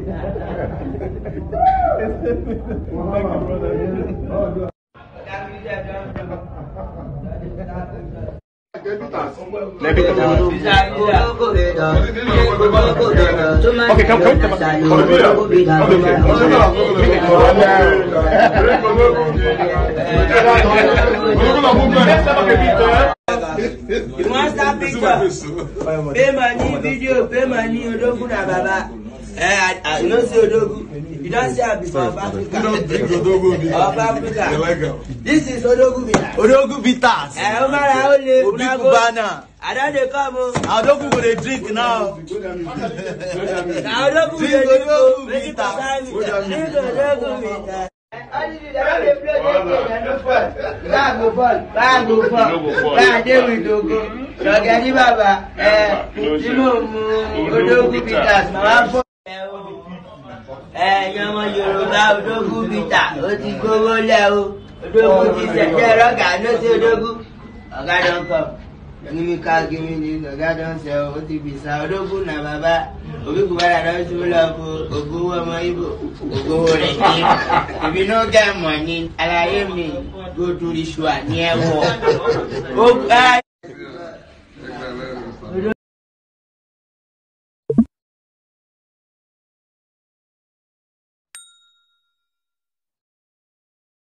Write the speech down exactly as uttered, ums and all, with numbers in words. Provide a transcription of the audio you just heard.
Okay, come, come, come. You want that picture? Pay money, video, pay money, Odogu na baba. Eh, I, I don't see Odogu. You don't see her before of Africa. You don't drink Odogu of Africa. This is Odogu Bitters. Odogu Bitters. Eh, Omar, I only Odogu. I don't dey come. Odogu go dey drink now. Now Odogu drink Odogu Bitters. Drink Odogu Bitters. Bag go fall, bag go fall, bag dey with Ogo. Sọ̀gẹ̀dì bàbá, ẹ̀ tí mo mú Odogu Bitters máa fọ́. Ẹ̀yin ọmọ Yorùbá Odogu Bitters ó ti gbówó lẹ̀ o. Odogu ti ṣẹ̀ṣẹ̀ rọ́gà ló sí Odogu. Ọ̀gá don come. Give me car, give me this. Ọ̀gá don sell ó ti bìsà Odogu na bàbá. Obi Kubara don show love o. Ògbówó ọmọ Igbo. Ògbówó rẹ̀ dé. If you no get money, àlàyé mi go to the show ní ẹ̀wọ̀.